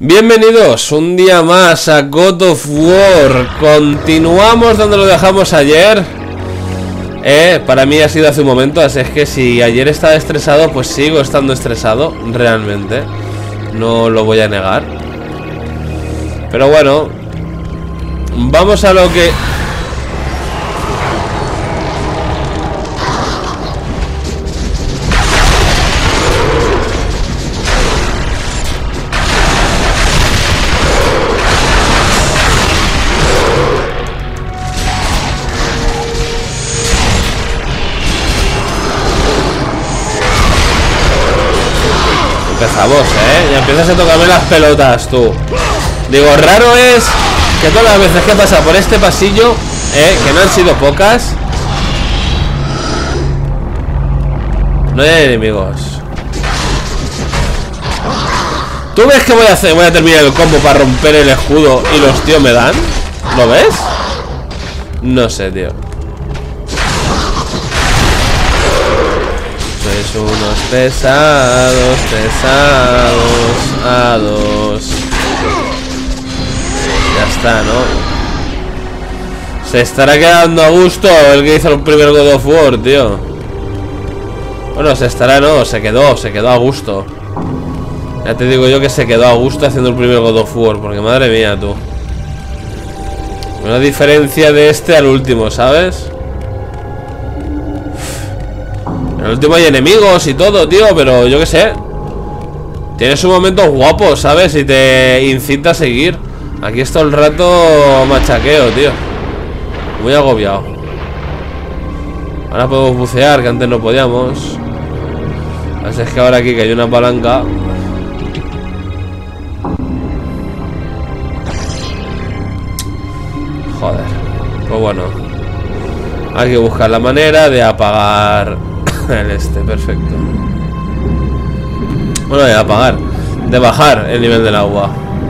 Bienvenidos un día más a God of War. Continuamos donde lo dejamos ayer. Para mí ha sido hace un momento, así es que si ayer estaba estresado, pues sigo estando estresado, realmente. No lo voy a negar. Pero bueno, vamos a lo que... Empezamos, ya empiezas a tocarme las pelotas, tú. Digo, raro es que todas las veces que pasa por este pasillo, que no han sido pocas, no hay enemigos. ¿Tú ves que voy a hacer? Voy a terminar el combo para romper el escudo y los tíos me dan. ¿Lo ves? No sé, tío. Sois unos pesados, a dos. Ya está, ¿no? Se estará quedando a gusto el que hizo el primer God of War, tío. Bueno, se estará, no, se quedó a gusto. Ya te digo yo que se quedó a gusto haciendo el primer God of War, porque madre mía, tú. Una diferencia de este al último, ¿sabes? En el último hay enemigos y todo, tío, pero yo qué sé. Tienes un momento guapo, ¿sabes? Y te incita a seguir. Aquí es todo el rato machaqueo, tío. Muy agobiado. Ahora podemos bucear, que antes no podíamos. Así es que ahora aquí que hay una palanca. Joder. Pues bueno, hay que buscar la manera de apagar el perfecto. Bueno, de apagar, de bajar el nivel del agua.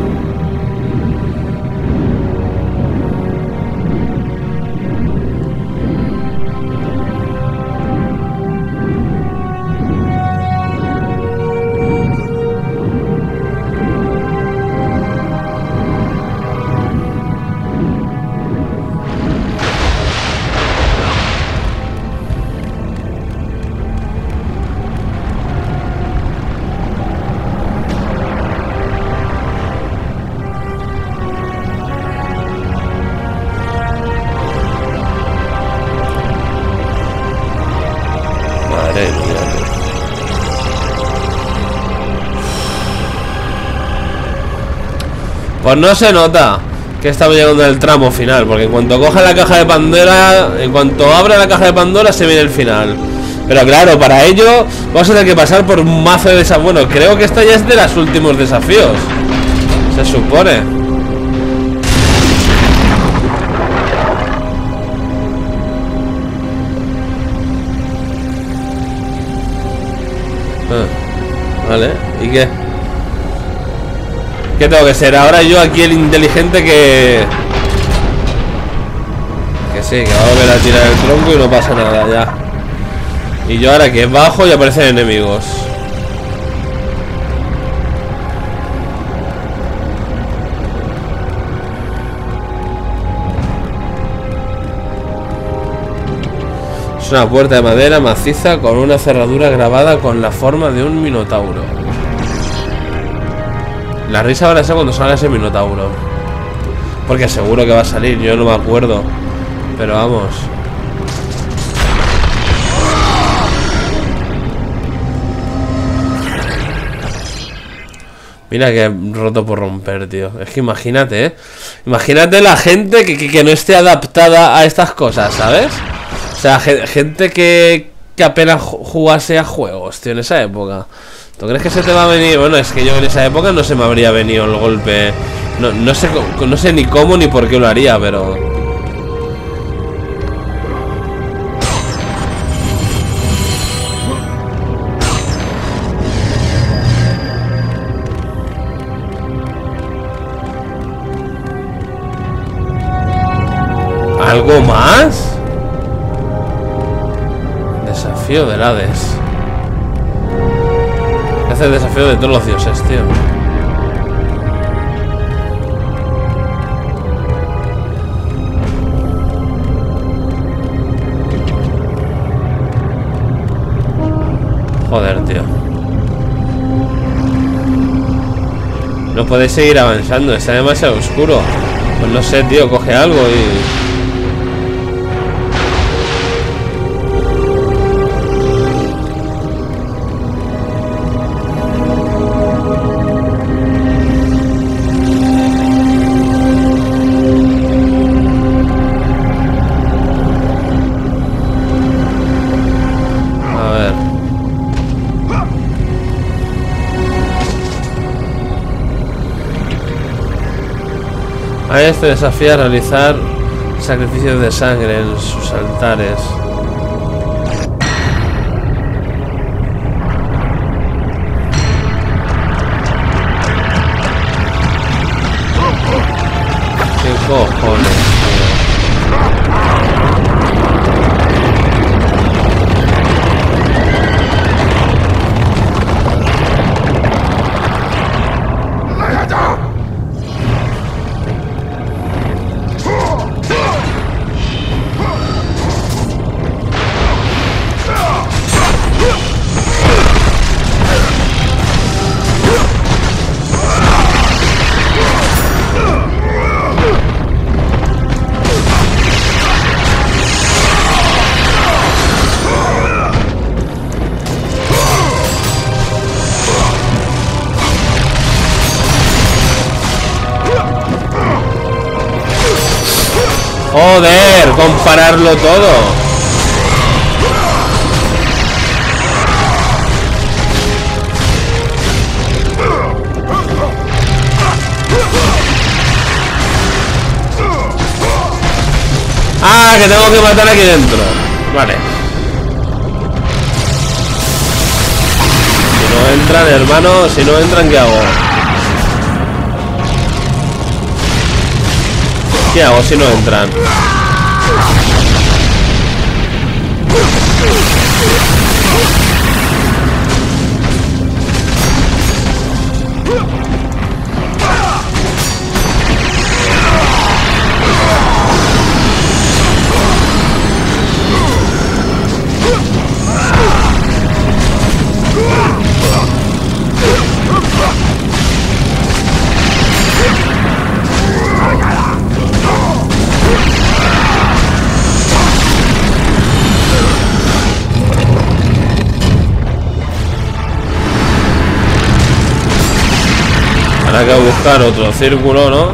Pues no se nota que estamos llegando al tramo final, porque en cuanto coja la caja de Pandora, en cuanto abra la caja de Pandora, se viene el final. Pero claro, para ello vamos a tener que pasar por un mazo de desafíos. Bueno, creo que esta ya es de los últimos desafíos, se supone. Vale, ¿y qué? ¿Qué tengo que ser? Ahora yo aquí el inteligente que sí, que va a volver a tirar el tronco y no pasa nada ya. Y yo ahora que bajo y aparecen enemigos. Es una puerta de madera maciza con una cerradura grabada con la forma de un minotauro. La risa ahora es cuando salga ese minotauro, porque seguro que va a salir, yo no me acuerdo. Pero vamos. Mira que roto por romper, tío. Es que imagínate, imagínate la gente que no esté adaptada a estas cosas, ¿sabes? O sea, gente que apenas jugase a juegos, tío, en esa época. ¿Tú crees que se te va a venir? Bueno, es que yo en esa época no se me habría venido el golpe. No sé ni cómo ni por qué lo haría, pero... ¿Algo más? Desafío del Hades. El desafío de todos los dioses, tío. Joder, tío. No podéis seguir avanzando, está demasiado oscuro. Pues no sé, tío, coge algo y... A este desafía a realizar sacrificios de sangre en sus altares. ¿Qué cojones, tío? Joder, compararlo todo. Ah, que tengo que matar aquí dentro. Vale. Si no entran, hermano, si no entran, ¿qué hago? ¿Qué hago si no entran? Habrá que buscar otro círculo, ¿no?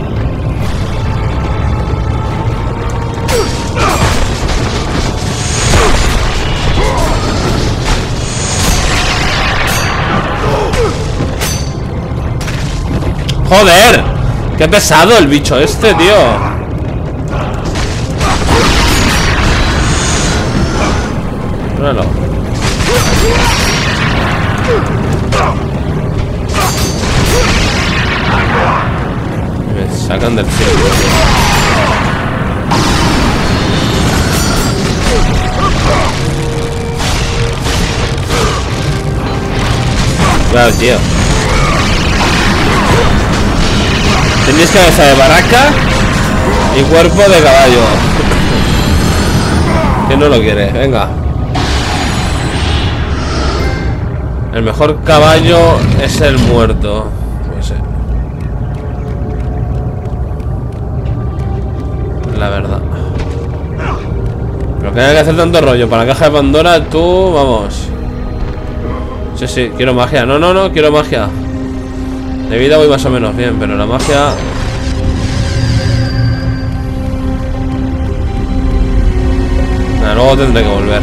¡Joder! ¡Qué pesado el bicho este, tío! Míralo. Me sacan del cielo. Claro, tío. Tenéis cabeza de barraca y cuerpo de caballo. ¿Quién no lo quiere? Venga. El mejor caballo es el muerto. Pues sí. La verdad. Pero que haya que hacer tanto rollo para la caja de Pandora, tú, vamos. Sí, sí, quiero magia. No, no, no, quiero magia. De vida voy más o menos bien, pero la magia... Nada, luego tendré que volver.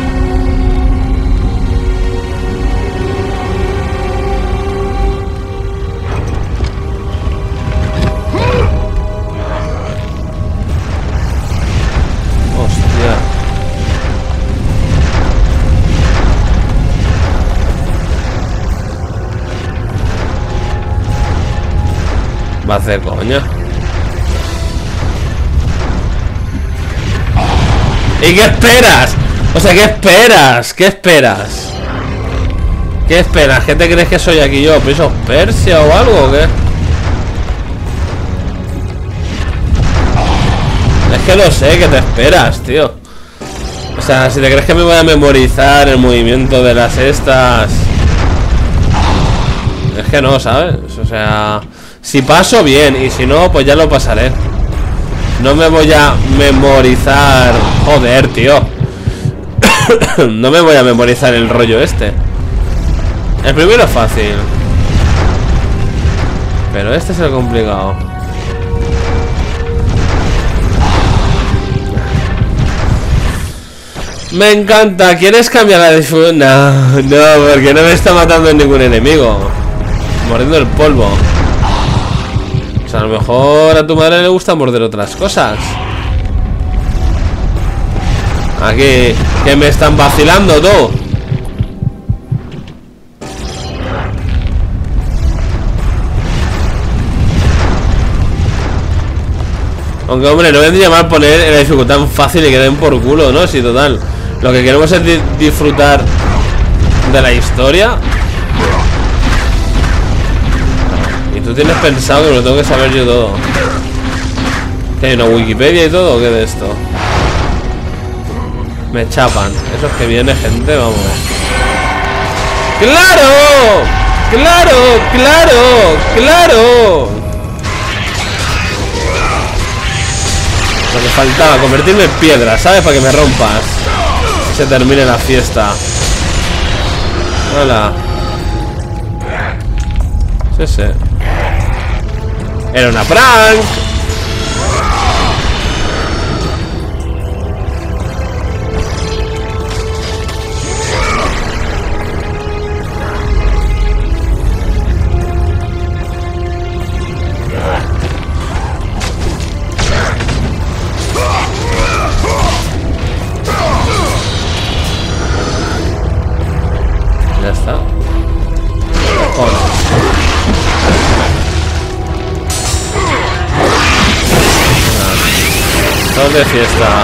Hostia. Va a hacer coña. ¿Y qué esperas? O sea, ¿qué esperas? ¿Qué esperas? ¿Qué esperas? ¿Qué te crees que soy aquí yo? ¿Prince of Persia o algo o qué? Es que lo sé, ¿qué te esperas, tío? O sea, si te crees que me voy a memorizar el movimiento de las estas... Es que no, ¿sabes? O sea, si paso, bien. Y si no, pues ya lo pasaré. No me voy a memorizar... Joder, tío. No me voy a memorizar el rollo este. El primero es fácil, pero este es el complicado. Me encanta. ¿Quieres cambiar la difusión? No, no, porque no me está matando ningún enemigo. Mordiendo el polvo. O sea, a lo mejor a tu madre le gusta morder otras cosas. Aquí, que me están vacilando, tú. Aunque, hombre, no vendría mal poner en la dificultad fácil y que den por culo, ¿no? Sí, total. Lo que queremos es disfrutar de la historia. Y tú tienes pensado que me lo tengo que saber yo todo. ¿Qué hay una Wikipedia y todo o qué de esto? Me chapan. Eso es que viene gente, vamos. ¡Claro! ¡Claro! ¡Claro! ¡Claro! Lo que faltaba, convertirme en piedra, ¿sabes? Para que me rompas. Y se termine la fiesta. Hola. Sí, sí. Era una prank. Ya está. Son de fiesta.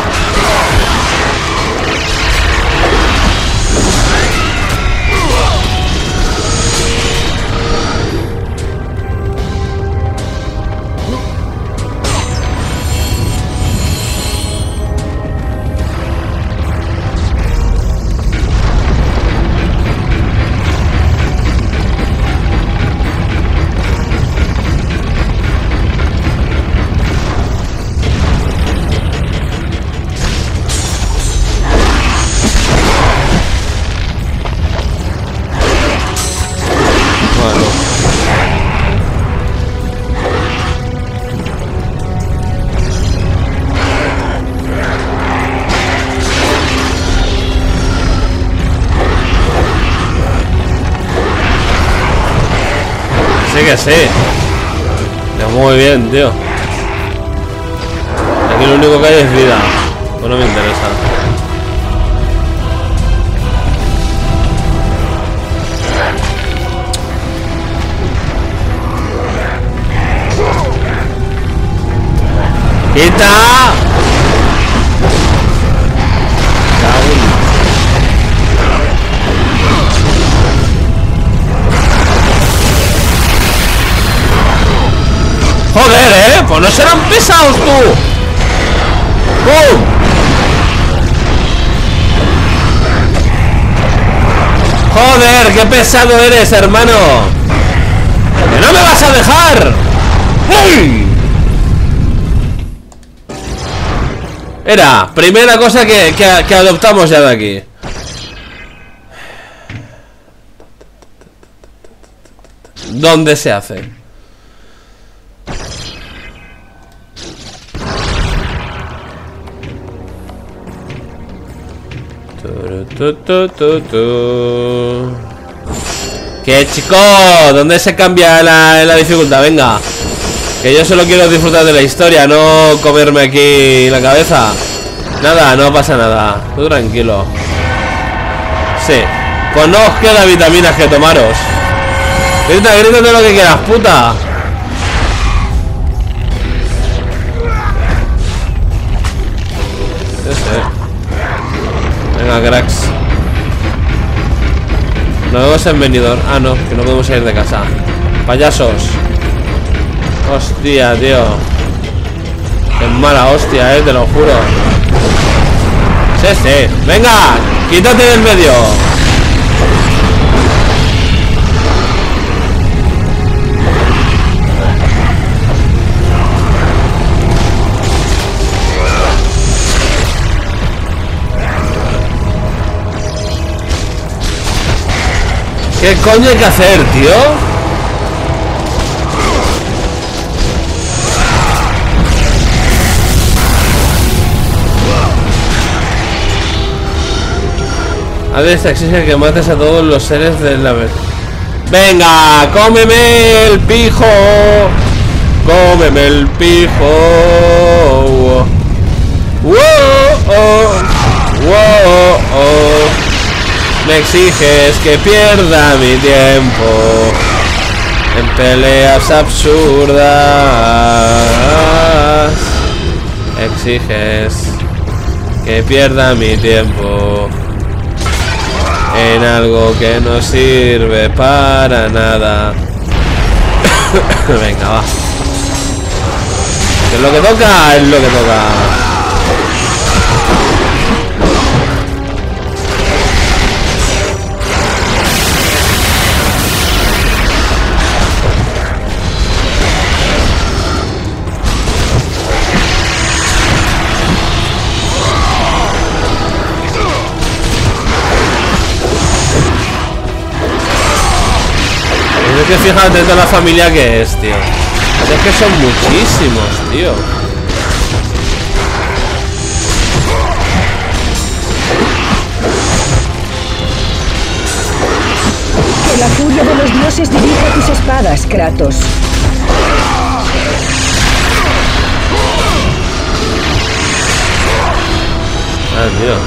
Sí que sí. Es muy bien, tío. Aquí lo único que hay es vida. Pues no me interesa. ¡Quita! Joder, pues no serán pesados, tú. ¡Pum! Joder, qué pesado eres, hermano. ¡Que no me vas a dejar! ¡Hey! Era, primera cosa que adoptamos ya de aquí. ¿Dónde se hace? ¿Qué, chico? ¿Dónde se cambia la dificultad? Venga. Que yo solo quiero disfrutar de la historia, no comerme aquí la cabeza. Nada, no pasa nada. Tú tranquilo. Sí. Pues no os queda vitaminas que tomaros. Grítate lo que quieras, puta. Venga, cracks. Nos vemos en venidor. Ah, no, que no podemos salir de casa. Payasos. Hostia, tío. Qué mala hostia, te lo juro. Sí. Venga, quítate del medio. ¿Qué coño hay que hacer, tío? A ver, esta exige que mates a todos los seres de la vez. ¡Venga! ¡Cómeme el pijo! ¡Cómeme el pijo! ¡Wow! ¡Wow! Me exiges que pierda mi tiempo en peleas absurdas. Exiges que pierda mi tiempo en algo que no sirve para nada. Venga, va. ¿Qué es lo que toca? Es lo que toca. Es que fíjate toda la familia que es, tío. Es que son muchísimos, tío. Que la furia de los dioses dirija tus espadas, Kratos. Ah, tío.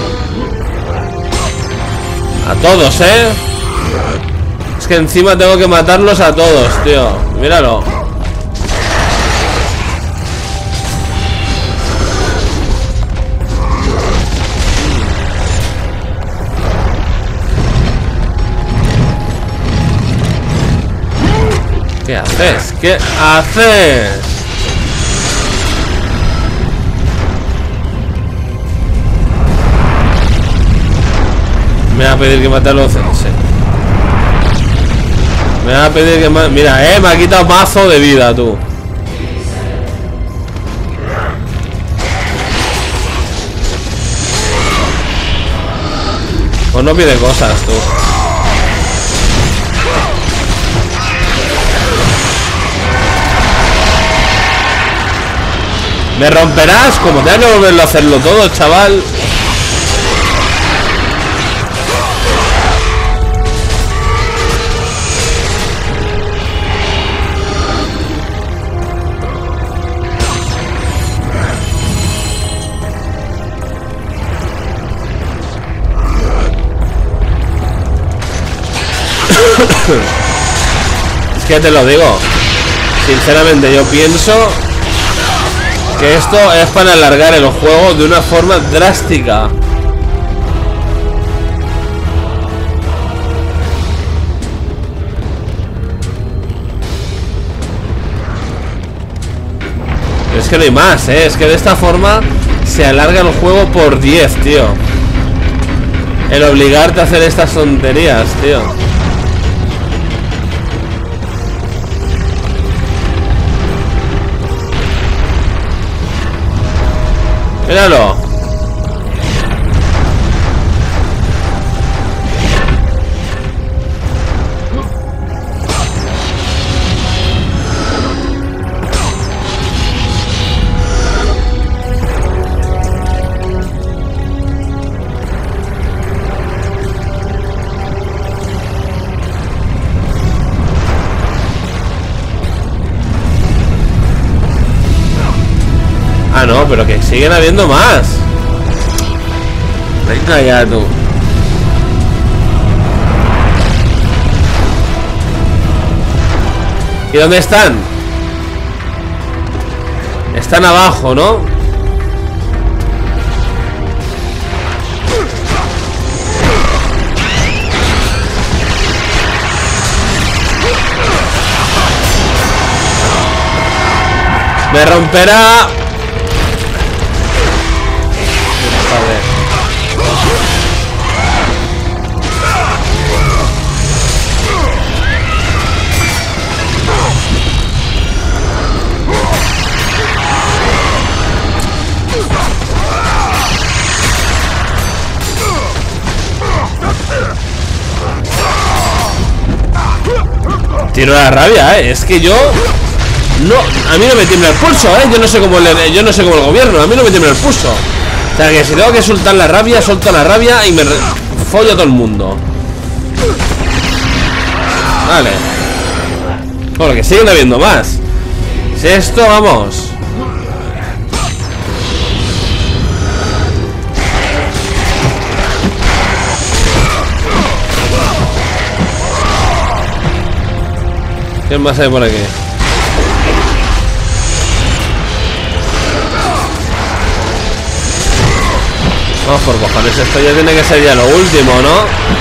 A todos, ¿eh? Es que encima tengo que matarlos a todos, tío. Míralo. ¿Qué haces? ¿Qué haces? Me va a pedir que mate a los Cense. Me va a pedir que mate... Mira, me ha quitado mazo de vida, tú. Pues no pide cosas, tú. ¿Me romperás? Como tengo que volverlo a hacerlo todo, chaval. Es que te lo digo. Sinceramente yo pienso que esto es para alargar el juego de una forma drástica. Pero es que no hay más, es que de esta forma se alarga el juego por 10, tío. El obligarte a hacer estas tonterías, tío. Míralo. Ah, no, pero que siguen habiendo más. Venga ya, tú. ¿Y dónde están? Están abajo, ¿no? Me romperá. Joder. Tiro la rabia, es que yo... No, a mí no me tiembla el pulso, yo no sé cómo yo no sé cómo el gobierno, a mí no me tiembla el pulso. O sea que si tengo que soltar la rabia, suelto la rabia y me follo a todo el mundo. Vale. Bueno, que siguen habiendo más. Si esto, vamos. ¿Quién más hay por aquí? Vamos por cojones, esto ya tiene que ser ya lo último, ¿no?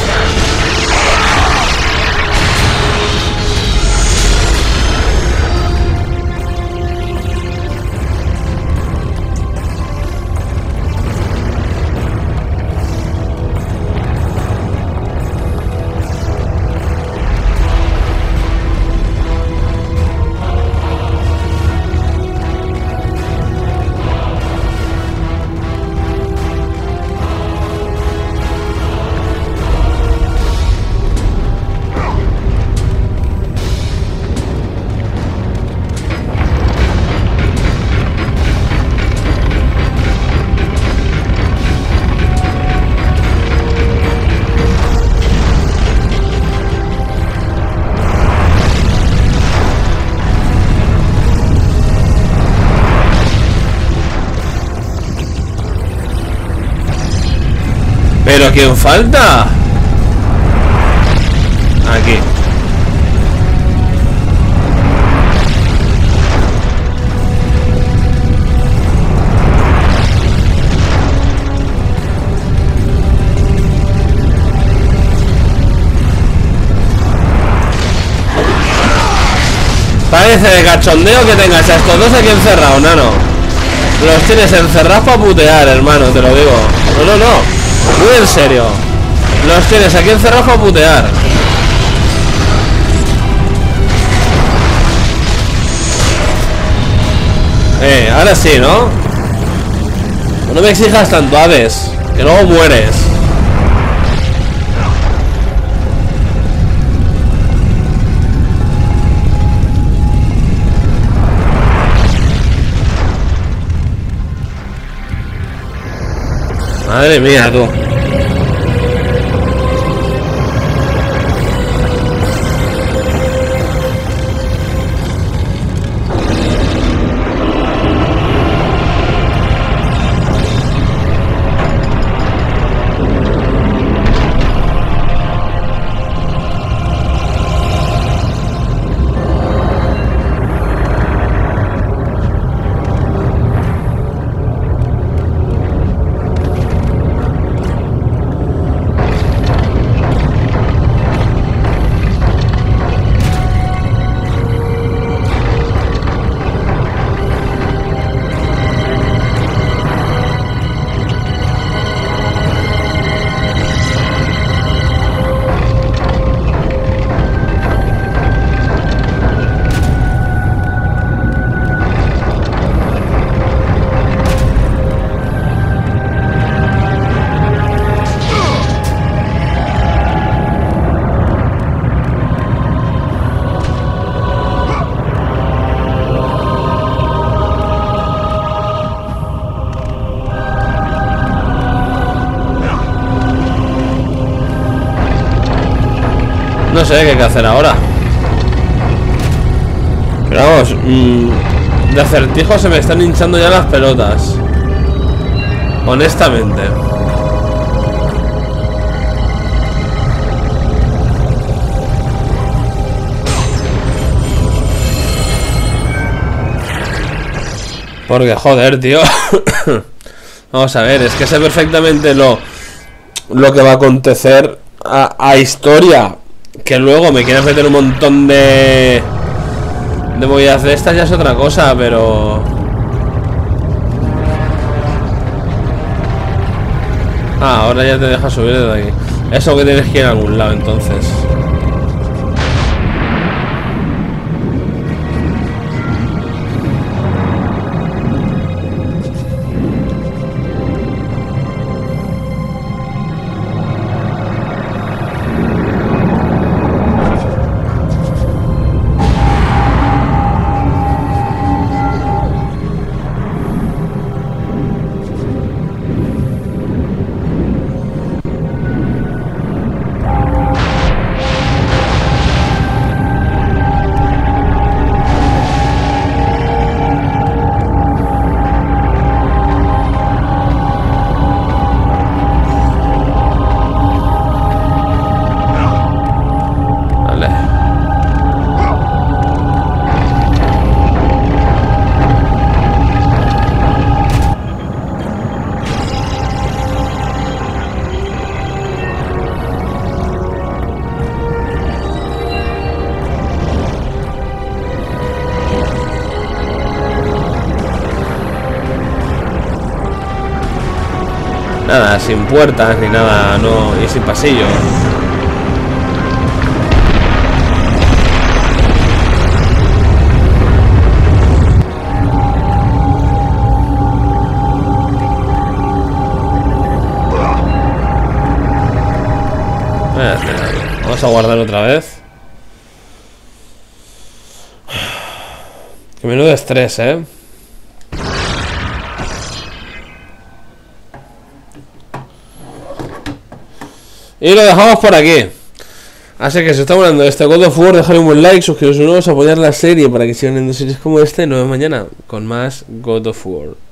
¿Pero quién falta? Aquí. Parece de cachondeo que tengas a estos dos aquí encerrados, nano. Los tienes encerrados para putear, hermano, te lo digo. No. Muy en serio. Los tienes aquí encerrados para putear. Ahora sí, ¿no? No me exijas tanto, Hades, que luego mueres. Madre mía, tú. No sé qué hay que hacer ahora. Pero vamos, de acertijo se me están hinchando ya las pelotas. Honestamente. Porque joder, tío. Vamos a ver, es que sé perfectamente lo que va a acontecer a historia. Que luego me quieras meter un montón de movidas de estas ya es otra cosa, pero... Ah, ahora ya te deja subir desde aquí. Eso que tienes que ir a algún lado entonces. nada, sin puertas ni nada, no, y sin pasillo. Vamos a guardar otra vez. Qué menudo estrés, Y lo dejamos por aquí. Así que si os está gustando este God of War, dejadle un buen like, suscribiros a apoyar la serie para que sigan viendo series como este. Nos vemos mañana con más God of War.